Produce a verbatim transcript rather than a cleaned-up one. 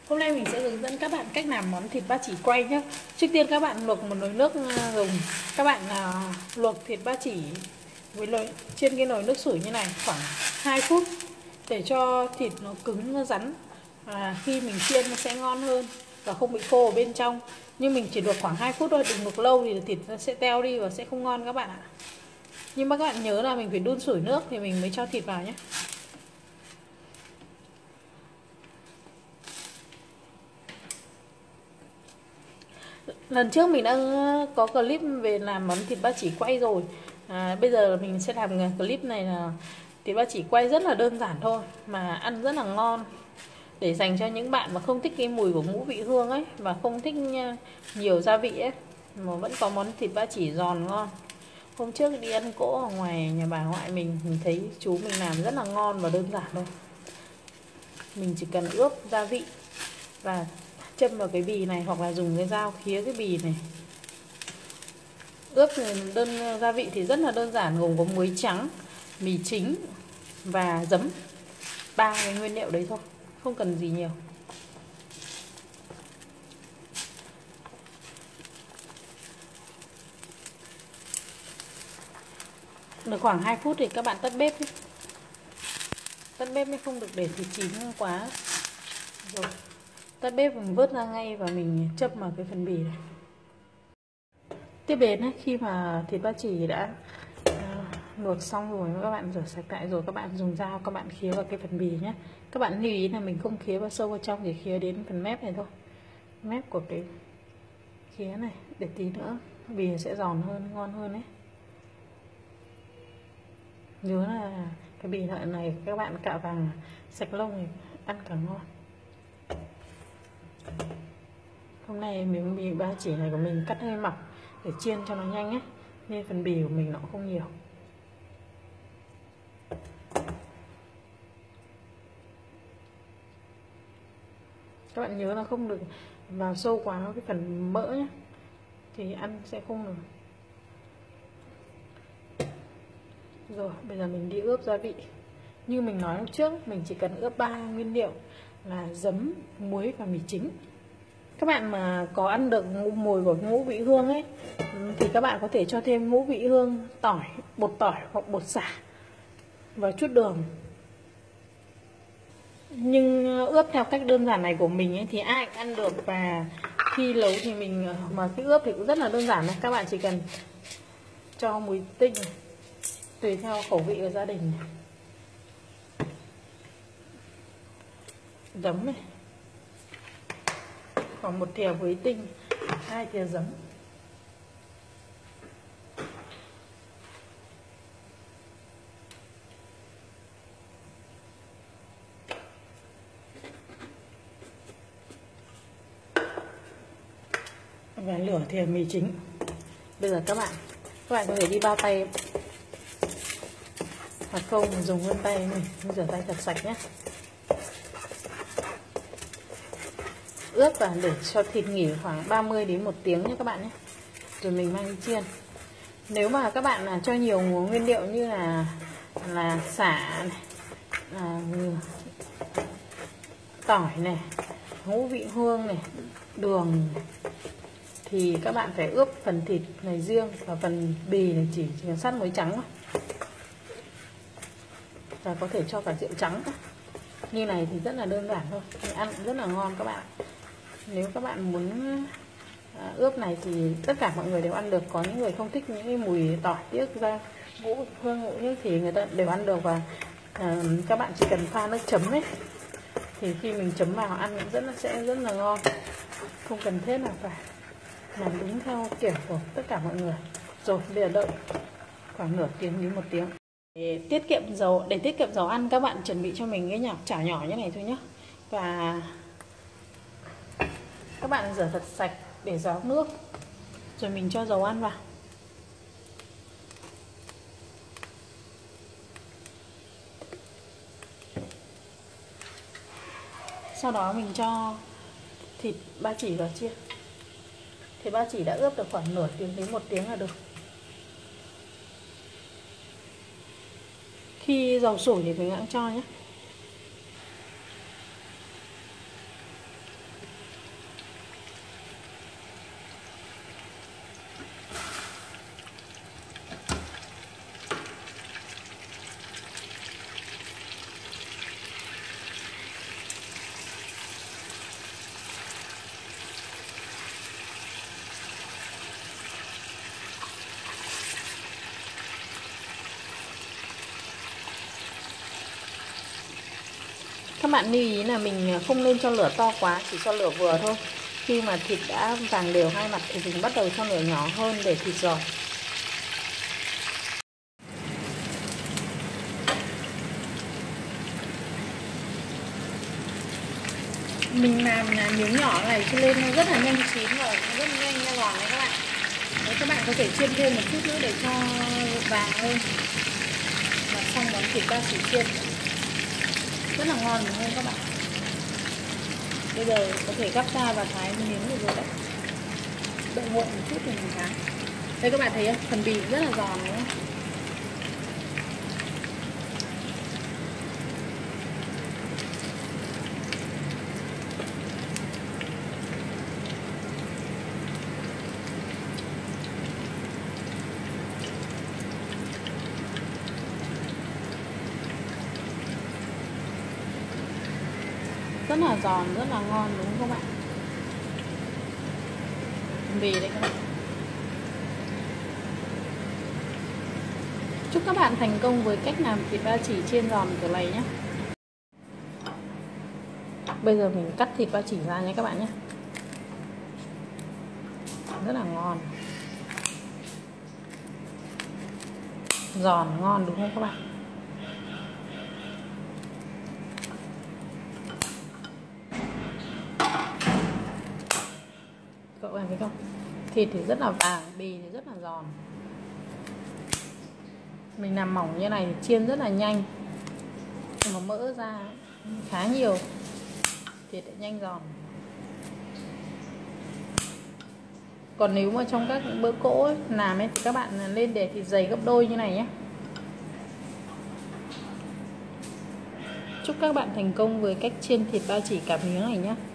Hôm nay mình sẽ hướng dẫn các bạn cách làm món thịt ba chỉ quay nhé. Trước tiên các bạn luộc một nồi nước gừng. Các bạn uh, luộc thịt ba chỉ với nồi, trên cái nồi nước sủi như này khoảng hai phút để cho thịt nó cứng, nó rắn. À, khi mình chiên nó sẽ ngon hơn và không bị khô ở bên trong. Nhưng mình chỉ luộc khoảng hai phút thôi, đừng luộc lâu thì thịt nó sẽ teo đi và sẽ không ngon các bạn ạ. Nhưng mà các bạn nhớ là mình phải đun sủi nước thì mình mới cho thịt vào nhé. Lần trước mình đã có clip về làm món thịt ba chỉ quay rồi. à, Bây giờ mình sẽ làm clip này là thịt ba chỉ quay rất là đơn giản thôi mà ăn rất là ngon, để dành cho những bạn mà không thích cái mùi của ngũ vị hương ấy, và không thích nhiều gia vị ấy, mà vẫn có món thịt ba chỉ giòn ngon. Hôm trước đi ăn cỗ ở ngoài nhà bà ngoại mình, mình thấy chú mình làm rất là ngon và đơn giản thôi. Mình chỉ cần ướp gia vị và châm vào cái bì này, hoặc là dùng cái dao khía cái bì này. Ướp đơn gia vị thì rất là đơn giản, gồm có muối trắng, mì chính và giấm. Ba cái nguyên liệu đấy thôi, không cần gì nhiều. Được khoảng hai phút thì các bạn tắt bếp nhé. Tắt bếp mới không được để thịt chín quá. Rồi tắt bếp mình vớt ra ngay và mình châm vào cái phần bì này. Tiếp đến ấy, khi mà thịt ba chỉ đã uh, luộc xong rồi, các bạn rửa sạch lại rồi, các bạn dùng dao các bạn khía vào cái phần bì nhé. Các bạn lưu ý là mình không khía vào sâu vào trong, chỉ khía đến phần mép này thôi, mép của cái khía này, để tí nữa bì sẽ giòn hơn, ngon hơn đấy. Nhớ là cái bì lợn này các bạn cạo vàng sạch lông thì ăn càng ngon. Hôm nay miếng bì ba chỉ này của mình cắt hơi mỏng để chiên cho nó nhanh ấy, nên phần bì của mình nó không nhiều. Các bạn nhớ là không được vào sâu quá cái phần mỡ nhé, thì ăn sẽ không được. Rồi bây giờ mình đi ướp gia vị. Như mình nói lúc trước, mình chỉ cần ướp ba nguyên liệu là giấm, muối và mì chính. Các bạn mà có ăn được mùi của ngũ vị hương ấy thì các bạn có thể cho thêm ngũ vị hương, tỏi, bột tỏi hoặc bột sả và chút đường. Nhưng ướp theo cách đơn giản này của mình ấy thì ai cũng ăn được, và khi nấu thì mình mà cái ướp thì cũng rất là đơn giản này. Các bạn chỉ cần cho muối tinh này, tùy theo khẩu vị của gia đình này, giấm này, khoảng một thìa muối tinh, hai thìa giấm, và nửa thìa mì chính. Bây giờ các bạn các bạn có thể đi bao tay hoặc không dùng vân tay này, rửa tay thật sạch nhé. Ướp và để cho thịt nghỉ khoảng ba mươi đến một tiếng nhé các bạn nhé, rồi mình mang đi chiên. Nếu mà các bạn là cho nhiều nguyên liệu như là là sả này, à, tỏi này, ngũ vị hương này, đường này, thì các bạn phải ướp phần thịt này riêng, và phần bì này chỉ, chỉ sát muối trắng thôi. Và có thể cho cả rượu trắng. Như này thì rất là đơn giản thôi, ăn cũng rất là ngon các bạn. Nếu các bạn muốn ướp này thì tất cả mọi người đều ăn được. Có những người không thích những cái mùi tỏi tiếc ra ngũ hương ngũ nước thì người ta đều ăn được. Và à, các bạn chỉ cần pha nước chấm ấy, thì khi mình chấm vào ăn cũng rất là sẽ rất là ngon, không cần thiết là phải làm đúng theo kiểu của tất cả mọi người. Rồi bây giờ đợi khoảng nửa tiếng đến một tiếng. Để tiết kiệm dầu, để tiết kiệm dầu ăn, các bạn chuẩn bị cho mình cái nhỏ chảo nhỏ như này thôi nhé. Và các bạn rửa thật sạch để ráo nước, rồi mình cho dầu ăn vào. Sau đó mình cho thịt ba chỉ vào chiên. Thịt ba chỉ đã ướp được khoảng nửa tiếng đến một tiếng là được. Khi dầu sủi thì mình cũng cho nhé. Các bạn lưu ý là mình không nên cho lửa to quá, chỉ cho lửa vừa thôi. Khi mà thịt đã vàng đều hai mặt thì mình bắt đầu cho lửa nhỏ hơn để thịt giòn. Mình làm là miếng nhỏ này cho nên nó rất là nhanh chín rồi, nó rất là nhanh ra giòn đấy các bạn. Đấy, các bạn có thể chiên thêm một chút nữa để cho vàng hơn. Và xong món thịt ba chỉ chiên rất là ngon đúng không các bạn? Bây giờ có thể gắp ra và thái miếng được rồi đấy. Đợi nguội một chút thì mình thái. Đây các bạn thấy không? Phần bì rất là giòn đúng không? Rất là giòn, rất là ngon đúng không các bạn? Bì đây các bạn. Chúc các bạn thành công với cách làm thịt ba chỉ chiên giòn kiểu này nhé. Bây giờ mình cắt thịt ba chỉ ra nhé các bạn nhé. Rất là ngon. Giòn ngon đúng không các bạn? Cậu em thấy không? Thịt thì rất là vàng, bì thì rất là giòn. Mình làm mỏng như này thì chiên rất là nhanh. Mà mỡ ra khá nhiều, thịt lại nhanh giòn. Còn nếu mà trong các bữa cỗ ấy, làm ấy thì các bạn lên để thịt dày gấp đôi như này nhé. Chúc các bạn thành công với cách chiên thịt ba chỉ cả miếng này nhé.